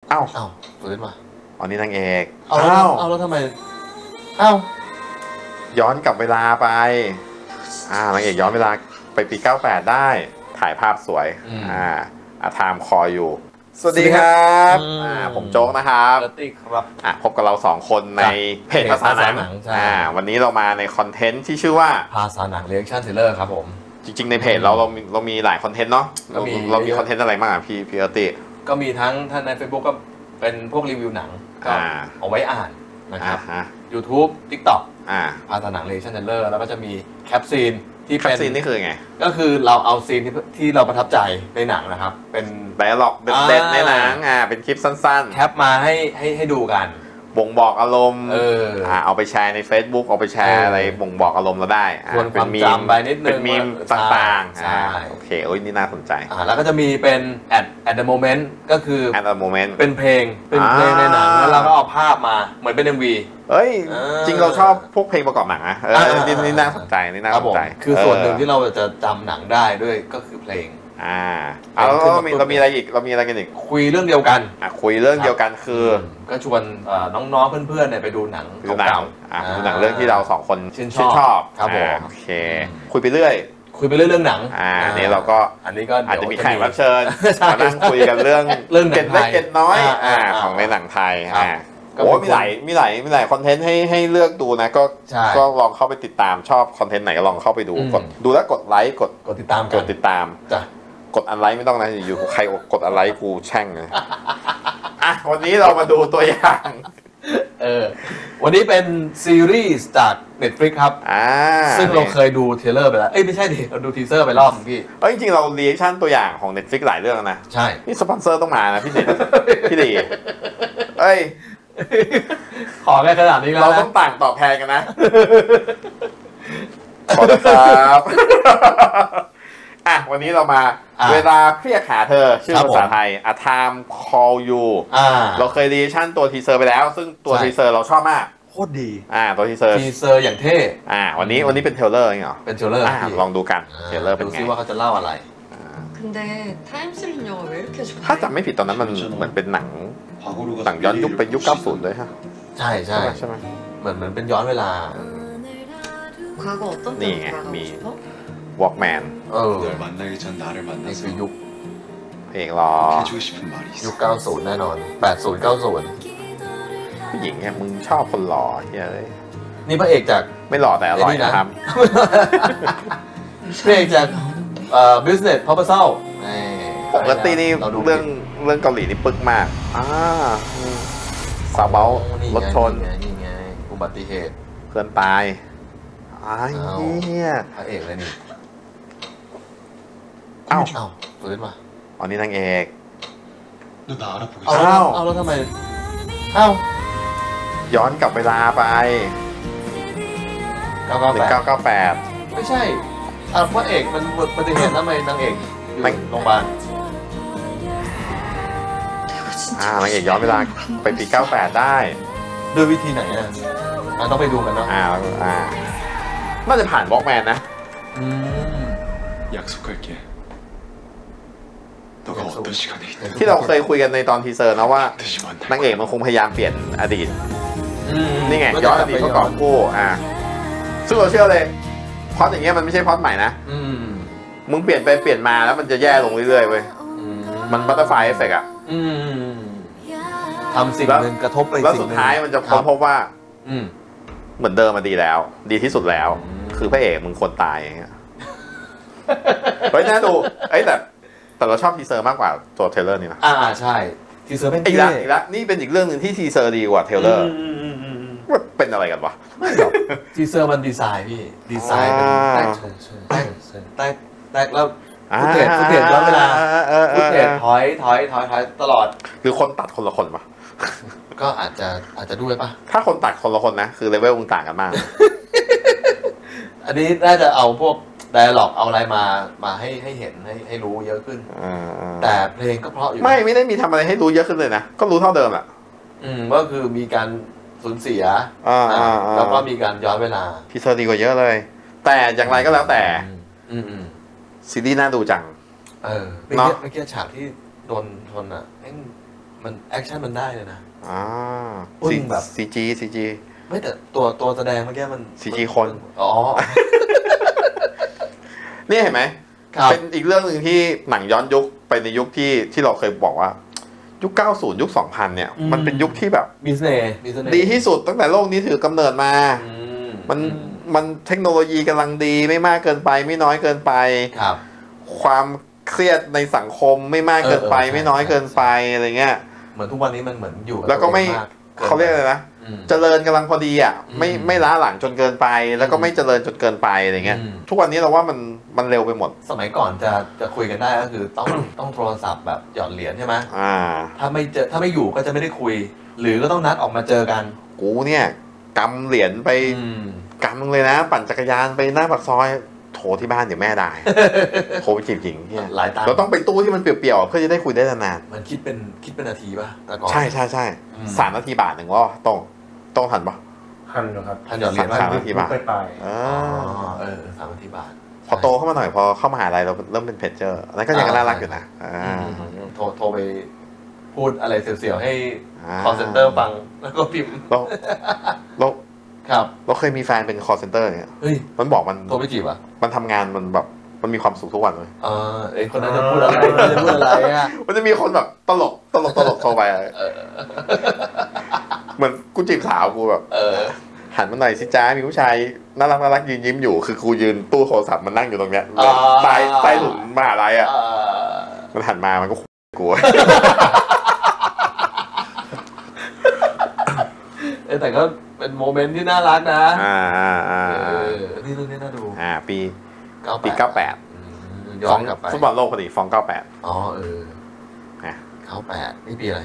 อ้าวฟื้นมาอันนี้นางเอกเอาแล้วทำไมย้อนกลับเวลาไปนางเอกย้อนเวลาไปปี98ได้ถ่ายภาพสวยอาทามคออยู่สวัสดีครับผมโจ๊กนะครับพบกับเรา2คนในเพจภาษาหนังวันนี้เรามาในคอนเทนต์ที่ชื่อว่าภาษาหนังเรีแอคชั่นเทเลอร์ครับผมจริงๆในเพจเรามีหลายคอนเทนต์เนาะเรามีคอนเทนต์อะไรบ้างพี่อติก็มีทั้งท่านใน Facebook ก็เป็นพวกรีวิวหนังก็เอาไว้อ่านนะครับ YouTube TikTok ภาษาหนังเรีแอคชั่นเทเลอร์แล้วก็จะมีแคปซีนที่เป็นซีนนี่คือไงก็คือเราเอาซีนที่เราประทับใจในหนังนะครับเป็นไดอะล็อกเด็ดในหนังเป็นคลิปสั้นๆแคปมาให้ดูกันบ่งบอกอารมณ์เอาไปแชร์ใน Facebook เอาไปแชร์อะไรบ่งบอกอารมณ์เราได้เป็นมีมไปนิดนึงเป็นมีมต่างๆโอเคโอ้ยนี่น่าสนใจแล้วก็จะมีเป็น at the moment ก็คือ at the moment เป็นเพลงในหนังแล้วเราก็เอาภาพมาเหมือนเป็น MV เอ้ยจริงเราชอบพวกเพลงประกอบหนังนะนี่น่าสนใจนี่น่าสนใจคือส่วนหนึ่งที่เราจะจำหนังได้ด้วยก็คือเพลงแล้วเรามีอะไรอีกเรามีอะไรกันอีกคุยเรื่องเดียวกันคุยเรื่องเดียวกันคือก็ชวนน้องๆเพื่อนๆเนี่ยไปดูหนังเก่าดูหนังเรื่องที่เรา2คนชื่นชอบครับผมโอเคคุยไปเรื่อยเรื่องหนังนี่เราก็อาจจะมีแขกรับเชิญมานั่งคุยกันเรื่องเก็ตเล็กเก็ตน้อยของในหนังไทยโอ้มีหลายคอนเทนต์ให้เลือกดูนะก็ลองเข้าไปติดตามชอบคอนเทนต์ไหนก็ลองเข้าไปดูดูแล้วกดไลค์กดติดตามกดอันไลค์ไม่ต้องนะอยู่ใครกดอันไลค์กูแช่งเลยวันนี้เรามาดูตัวอย่างวันนี้เป็นซีรีส์จาก Netflix ครับซึ่งเราเคยดูเทเลอร์ไปแล้วไม่ใช่ดิเราดูทีเซอร์ไปรอบพี่จริงๆเรารีแอคชั่นตัวอย่างของ Netflix หลายเรื่องนะใช่นี่สปอนเซอร์ต้องมานะพี่ดีขอแค่ขนาดนี้แล้วเราต้องต่างตอบแทนกันนะขอนะครับวันนี้เรามาเวลาเรียกหาเธอชื่อภาษาไทย A Time Call You เราเคยรีแอคชั่นตัวทีเซอร์ไปแล้วซึ่งตัวทีเซอร์เราชอบมากโคตรดีตัวทีเซอร์อย่างเท่วันนี้เป็นเทเลอร์เหรอเป็นเทเลอร์ลองดูกันเทเลอร์เป็นไงดูซิว่าเขาจะเล่าอะไรถ้าจำไม่ผิดตอนนั้นมันเหมือนเป็นหนังย้อนยุคไปยุค90เลยฮะใช่ไหมเหมือนเป็นย้อนเวลานี่ไงมีWalkman นี่คือยุคเพลงรอยุค90แน่นอน80 90 ผู้หญิงเนี่ยมึงชอบคนหล่อเลยนี่พระเอกจากไม่หล่อแต่อร่อยนะครับพระเอกจากBusiness Proposal ปกตินี่เรื่องเกาหลีนี่ปึกมากซาเบลรถชนนี่ไงอุบัติเหตุเพื่อนตายเนี่ยพระเอกเลยนี่ฟื้นมาอันนี้นางเอกเอาแล้วทำไมย้อนกลับเวลาไป1998 ไม่ใช่พระเอกมันอุบัติเหตุทำไมนางเอกอยู่โรงพยาบาลนางเอกย้อนเวลาไปปี98ได้ด้วยวิธีไหนต้องไปดูกันเนาะน่าจะผ่าน Walkman นะที่เราเคยคุยกันในตอนทีเซอร์นะว่านางเอกมันคงพยายามเปลี่ยนอดีตนี่ไงย้อนอดีตก็กอบกู้ซึ่งเราเชื่อเลยพล็อตอย่างเงี้ยมันไม่ใช่พล็อตใหม่นะมึงเปลี่ยนไปเปลี่ยนมาแล้วมันจะแย่ลงเรื่อยๆเว้ยมันบัตเตอร์ไฟเอฟเฟกต์ทำสิ่งหนึ่งกระทบไปแล้วสุดท้ายมันจะพบว่าเหมือนเดิมมาดีแล้วดีที่สุดแล้วคือพระเอกมึงควรตายอย่างเงี้ยน่าดูแต่เราชอบทีเซอร์มากกว่าตัวเทเลอร์นี่นะใช่ทีเซอร์เป็นอีกแล้วนี่เป็นอีกเรื่องหนึ่งที่ทีเซอร์ดีกว่าเทเลอร์ว่าเป็นอะไรกันวะไม่หรอกทีเซอร์มันดีไซน์พี่ดีไซน์เป็นแตกแล้วฟุตเทจแล้วเวลาฟุตเทจถอยตลอดหรือคนตัดคนละคนปะก็อาจจะด้วยปะถ้าคนตัดคนละคนนะคือเลเวลมึงต่างกันมากอันนี้น่าจะเอาพวกไดอะล็อกเอาอะไรมาให้เห็นให้รู้เยอะขึ้นแต่เพลงก็เพราะอยู่ไม่ได้มีทำอะไรให้รู้เยอะขึ้นเลยนะก็รู้เท่าเดิมอ่ะก็คือมีการสูญเสียแล้วก็มีการย้อนเวลาทีเซอร์ดีกว่าเยอะเลยแต่อย่างไรก็แล้วแต่ซีรีส์น่าดูจังเมื่อกี้ฉากที่โดนชนมันแอคชั่นมันได้เลยนะแบบ CG ไม่แต่ตัวแสดงเมื่อกี้มัน CG คนอ๋อนี่เห็นไหมเป็นอีกเรื่องหนึ่งที่หนังย้อนยุคไปในยุคที่เราเคยบอกว่ายุค 90 ยุค 2000 เนี่ยมันเป็นยุคที่แบบมีเสน่ห์ดีที่สุดตั้งแต่โลกนี้ถือกำเนิดมามันเทคโนโลยีกำลังดีไม่มากเกินไปไม่น้อยเกินไปความเครียดในสังคมไม่มากเกินไปไม่น้อยเกินไปอะไรเงี้ยเหมือนทุกวันนี้มันเหมือนอยู่แล้วก็ไม่เขาเรียกอะไรนะเจริญกำลังพอดีอ่ะไม่ล้าหลังจนเกินไปแล้วก็ไม่เจริญจนเกินไปอะไรเงี้ยทุกวันนี้เราว่ามันเร็วไปหมดสมัยก่อนจะคุยกันได้ก็คือต้องโทรศัพท์แบบหยอดเหรียญใช่ไหมถ้าไม่อยู่ก็จะไม่ได้คุยหรือก็ต้องนัดออกมาเจอกันกูเนี่ยกำเหรียญไปกำมึงเลยนะปั่นจักรยานไปหน้าปากซอยโทรที่บ้านเดี๋ยวแม่ได้โทรไปจีบหญิงเนี่ยหลายตาเราต้องไปตู้ที่มันเปรี่ยวๆเพื่อจะได้คุยได้นานๆมันคิดเป็นนาทีป่ะแต่ก่อนใช่3 นาทีบาทหนึ่งว่าต้องทันปะทันอยู่ครับทันหยอดเหรียญ 3 นาทีบาทไป 3 นาทีบาทพอโตเข้ามาหน่อยพอเข้ามหาลัยเราเริ่มเป็นเพจเจอร์นั่นก็ยังน่ารักอยู่นะโทรไปพูดอะไรเสียวๆให้ call center ฟังแล้วก็พิมพ์เราเคยมีแฟนเป็น call center เนี่ยมันบอกมันโทรไปจีบอ่ะมันทำงานมันแบบมันมีความสุขทุกวันเลยคนนั้นจะพูดอะไรอ่ะมันจะมีคนแบบตลกโทรไปเหมือนกูจีบสาวกูแบบหันมาหน่อยสิจ้ามีผู้ชายน่ารักยืนยิ้มอยู่คือกูยืนตู้โทรศัพท์มันนั่งอยู่ตรงเนี้ยใต้ถุนมหาลัยอ่ะมันหันมามันก็กลัวแต่ก็เป็นโมเมนต์ที่น่ารักนะนี่เรื่องนี้น่าดูปี 98 ย้อนกลับไปฟุตบอลโลกพอดีฟอง98 อ๋อ98นี่ปีอะไร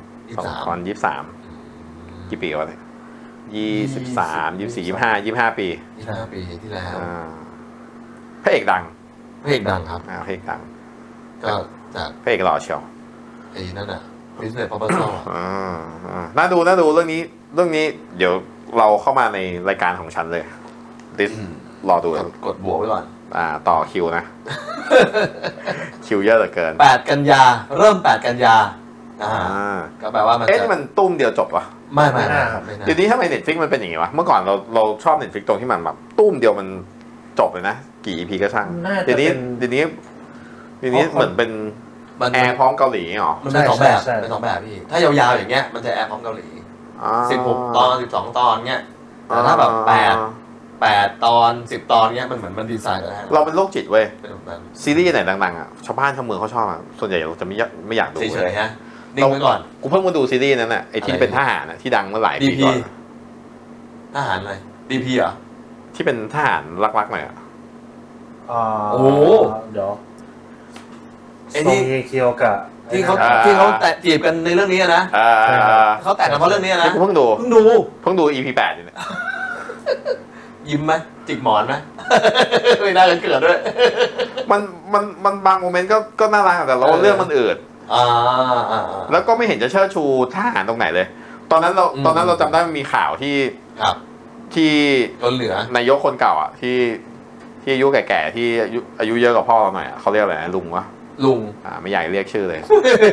2023 กี่ปีวะเนี่ย23 24 25ปีที่แล้วพระเอกดังครับพระเอกดังก็จากพระเอกหล่อเชียวนั่นน่ะ Business Proposal น่าดูเรื่องนี้เดี๋ยวเราเข้ามาในรายการของฉันเลยรอดูกดบวกไว้ก่อนต่อคิวนะคิวเยอะเหลือเกิน 8 กันยาเริ่ม8 กันยาก็แปลว่ามันตุ้มเดียวจบวะไม่เดี๋ยวนี้ทำไม Netflix มันเป็นอย่างงี้วะเมื่อก่อนเราชอบ Netflix ตรงที่มันแบบตุ้มเดียวมันจบเลยนะกี่ EP ก็ช่างเดี๋ยวนี้เหมือนเป็นแอร์พร้อมเกาหลีเหรอมันเป็น2 แบบพี่ถ้ายาวๆอย่างเงี้ยมันจะแอร์พร้อมเกาหลี16 ตอน12 ตอนเงี้ยแต่ถ้าแบบ8 ตอน10 ตอนเงี้ยมันเหมือนมันดีไซน์แล้วเราเป็นโรคจิตเว้ยซีรีส์ไหนดังๆอ่ะชาวบ้านชาวเมืองเขาชอบอ่ะส่วนใหญ่เราจะไม่อยากดูเฉยๆฮะนิ่งไว้ก่อนกูเพิ่งมาดูซีรีส์นั้นน่ะไอ้ที่เป็นทหารน่ะที่ดังเมื่อหลายปีก่อนทหารอะไร DP เหรอที่เป็นทหารรักๆหน่อยอ่ะโอ้เดี๋ยวไอ้ที่เคียวกับที่เขาแตะจีบกันในเรื่องนี้นะเขาแตะกันเพราะเรื่องนี้นะเพิ่งดู EP 8นี่ยิ้มไหมจิกหมอนไหมไม่น่าเกิดด้วยมันบางโมเมนต์ก็น่ารักแต่เราเรื่องมันอืดแล้วก็ไม่เห็นจะเชิดชูทหารตรงไหนเลยตอนนั้นเราจำได้มีข่าวที่เหลือนายกคนเก่าอ่ะที่อายุแก่ๆที่อายุเยอะกว่าพ่อเราหน่อยเขาเรียกอะไรนะลุงวะไม่อยากเรียกชื่อเลย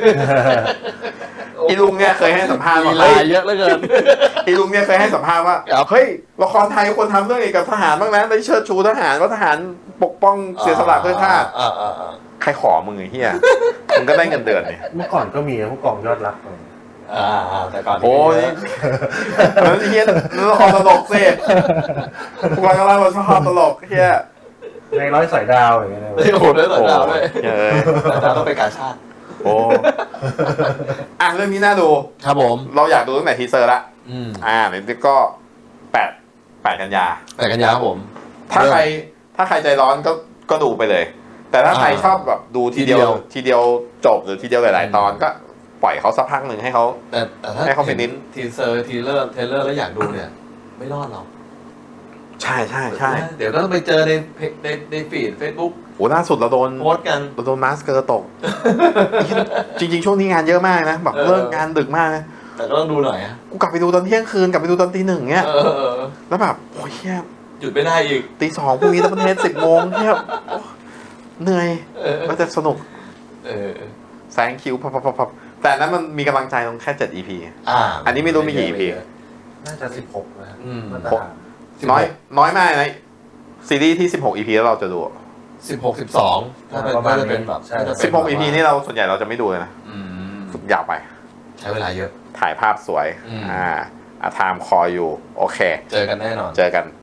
อีลุงเนี่ยเคยให้สัมภาษณ์ว่าเยอะเหลือเกินอีลุงเนี่ยเคยให้สัมภาษณ์ว่าเฮ้ยละครไทยควรทำเรื่องเกี่ยวกับทหารบ้างนะได้เชิดชูทหารว่าทหารปกป้องเสียสละเพื่อชาติใครขอมึงไอ้เหี้ยมึงก็ได้เงินเดือนเนี่ยเมื่อก่อนก็มีผู้กองยอดรักแต่ก่อนโอ้ยแล้วเหี้ยละครตลกสิผู้กองยอดรักเราชอบตลกเหี้ยในร้อยสายดาวอย่างเงี้ยโอ้โหร้อยสายดาวด้วยดาวต้องไปกาชาติโอ้เรื่องนี้น่าดูครับผมเราอยากดูตั้งแต่ทีเซอร์ละนี่ก็8 กันยาครับผมถ้าใครใจร้อนก็ดูไปเลยแต่ถ้าใครชอบแบบดูทีเดียวจบหรือทีเดียวหลายๆตอนก็ปล่อยเขาสักพักหนึ่งให้เขาให้เขาไปนิดทีเซอร์ทีเลอร์แล้วอยากดูเนี่ยไม่รอดหรอกใช่เดี๋ยวก็ต้องไปเจอในฟีด Facebook โอ้ล่าสุดเราโดนโพสกันเราโดนมาสเกอร์ตกจริงๆช่วงนี้งานเยอะมากนะแบบเลิกงานดึกมากนะแต่ก็ต้องดูหน่อยกูกลับไปดูตอนเที่ยงคืนกลับไปดูตอนตี 1เงี้ยแล้วแบบโอ้ยหยุดไม่ได้อีกตี 2พรุ่งนี้ต้องประเทศ10 โมงเนี่ยเหนื่อยมันจะสนุกแซงคิวพับแต่นั้นมันมีกำลังใจตรงแค่7 EP อันนี้ไม่รู้มีกี่ EP น่าจะ16นะครับมาตรฐานน้อยมากนะซีรีส์ที่16 EP แล้วเราจะดู 16 12ถ้าเป็นแบบ 16 EP นี่เราส่วนใหญ่เราจะไม่ดูเลยนะยาวไปใช้เวลาเยอะถ่ายภาพสวยไทม์คออยู่โอเคเจอกันแน่นอนเจอกัน